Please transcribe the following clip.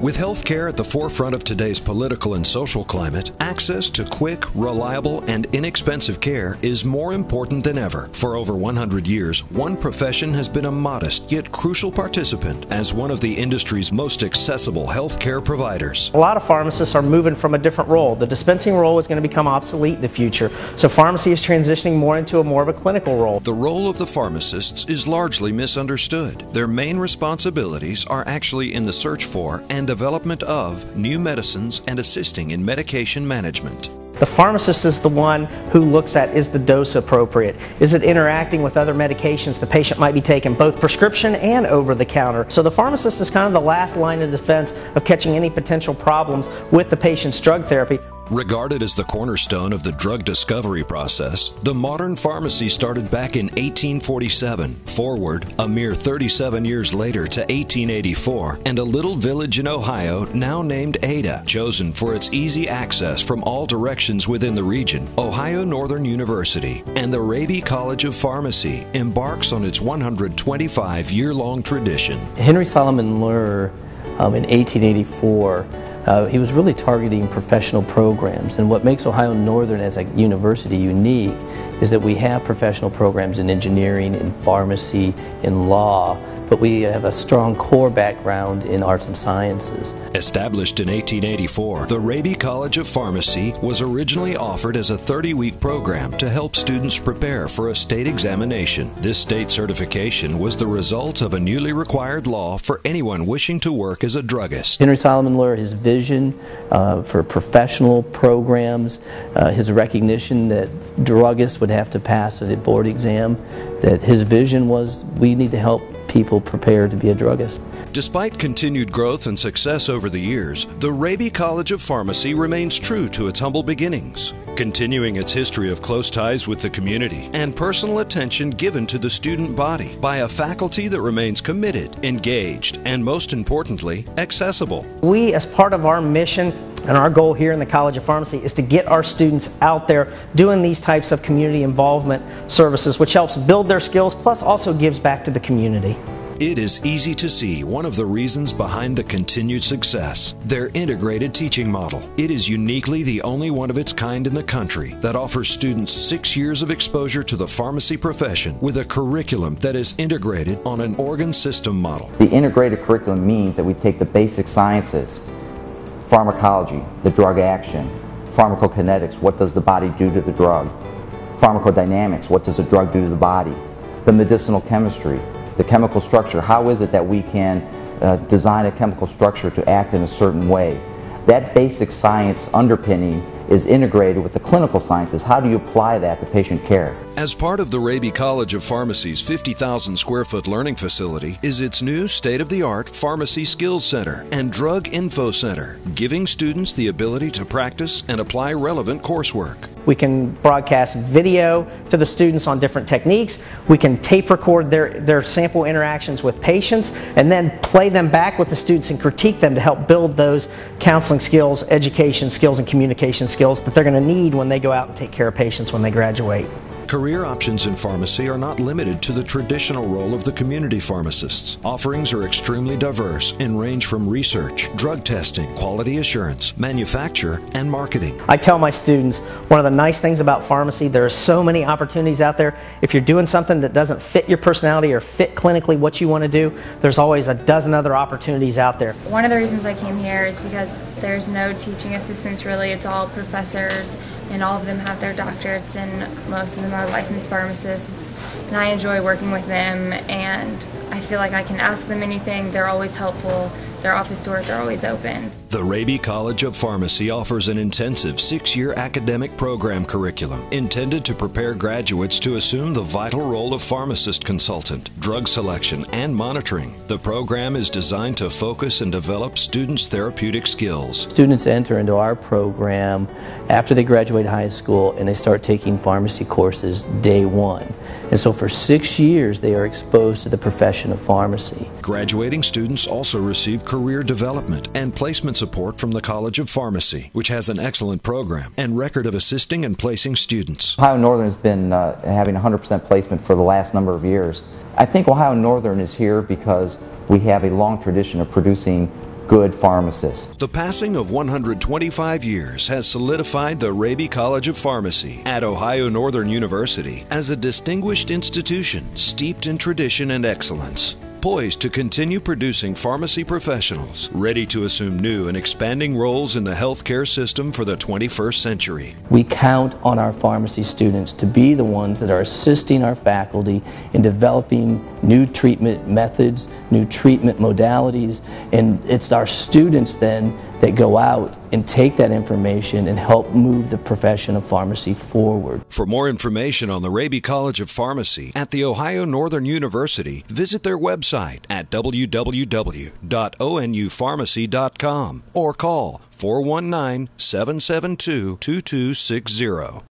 With healthcare at the forefront of today's political and social climate, access to quick, reliable, and inexpensive care is more important than ever. For over 100 years, one profession has been a modest yet crucial participant as one of the industry's most accessible healthcare providers. A lot of pharmacists are moving from a different role. The dispensing role is going to become obsolete in the future, so pharmacy is transitioning more into more of a clinical role. The role of the pharmacists is largely misunderstood. Their main responsibilities are actually in the search for and development of new medicines and assisting in medication management. The pharmacist is the one who looks at, is the dose appropriate? Is it interacting with other medications the patient might be taking, both prescription and over the counter? So the pharmacist is kind of the last line of defense of catching any potential problems with the patient's drug therapy. Regarded as the cornerstone of the drug discovery process, the modern pharmacy started back in 1847. Forward, a mere 37 years later to 1884, and a little village in Ohio now named Ada, chosen for its easy access from all directions within the region. Ohio Northern University and the Raabe College of Pharmacy embarks on its 125-year-long tradition. Henry Solomon Luhr, in 1884, he was really targeting professional programs, and what makes Ohio Northern as a university unique is that we have professional programs in engineering, in pharmacy, in law, but we have a strong core background in arts and sciences. Established in 1884, the Raabe College of Pharmacy was originally offered as a 30-week program to help students prepare for a state examination. This state certification was the result of a newly required law for anyone wishing to work as a druggist. Henry Solomon Luhr, his vision for professional programs, his recognition that druggists would have to pass a board exam, that his vision was we need to help people prepare to be a druggist. Despite continued growth and success over the years, the Raabe College of Pharmacy remains true to its humble beginnings, continuing its history of close ties with the community and personal attention given to the student body by a faculty that remains committed, engaged, and most importantly, accessible. We, as part of our mission and our goal here in the College of Pharmacy, is to get our students out there doing these types of community involvement services, which helps build their skills, plus also gives back to the community. It is easy to see one of the reasons behind the continued success, their integrated teaching model. It is uniquely the only one of its kind in the country that offers students 6 years of exposure to the pharmacy profession with a curriculum that is integrated on an organ system model. The integrated curriculum means that we take the basic sciences, pharmacology, the drug action, pharmacokinetics, what does the body do to the drug, pharmacodynamics, what does the drug do to the body, the medicinal chemistry, the chemical structure, how is it that we can design a chemical structure to act in a certain way. That basic science underpinning is integrated with the clinical sciences. How do you apply that to patient care? As part of the Raabe College of Pharmacy's 50,000 square foot learning facility is its new state-of-the-art Pharmacy Skills Center and Drug Info Center, giving students the ability to practice and apply relevant coursework. We can broadcast video to the students on different techniques. We can tape record their sample interactions with patients and then play them back with the students and critique them to help build those counseling skills, education skills, and communication skills that they're going to need when they go out and take care of patients when they graduate. Career options in pharmacy are not limited to the traditional role of the community pharmacists. Offerings are extremely diverse and range from research, drug testing, quality assurance, manufacture, and marketing. I tell my students, one of the nice things about pharmacy, there are so many opportunities out there. If you're doing something that doesn't fit your personality or fit clinically what you want to do, there's always a dozen other opportunities out there. One of the reasons I came here is because there's no teaching assistants really, it's all professors, and all of them have their doctorates, and most of them are licensed pharmacists, and I enjoy working with them, and I feel like I can ask them anything. They're always helpful. Their office doors are always open. The Raabe College of Pharmacy offers an intensive 6-year academic program curriculum intended to prepare graduates to assume the vital role of pharmacist consultant, drug selection, and monitoring. The program is designed to focus and develop students' therapeutic skills. Students enter into our program after they graduate high school and they start taking pharmacy courses day one. And so for 6 years they are exposed to the profession of pharmacy. Graduating students also receive career development and placement support from the College of Pharmacy, which has an excellent program and record of assisting and placing students. Ohio Northern has been having 100% placement for the last number of years. I think Ohio Northern is here because we have a long tradition of producing good pharmacists. The passing of 125 years has solidified the Raabe College of Pharmacy at Ohio Northern University as a distinguished institution steeped in tradition and excellence, poised to continue producing pharmacy professionals ready to assume new and expanding roles in the healthcare system for the 21st century. We count on our pharmacy students to be the ones that are assisting our faculty in developing new treatment methods, new treatment modalities, and it's our students then that go out and take that information and help move the profession of pharmacy forward. For more information on the Raabe College of Pharmacy at The Ohio Northern University, visit their website at www.onupharmacy.com or call 419-772-2260.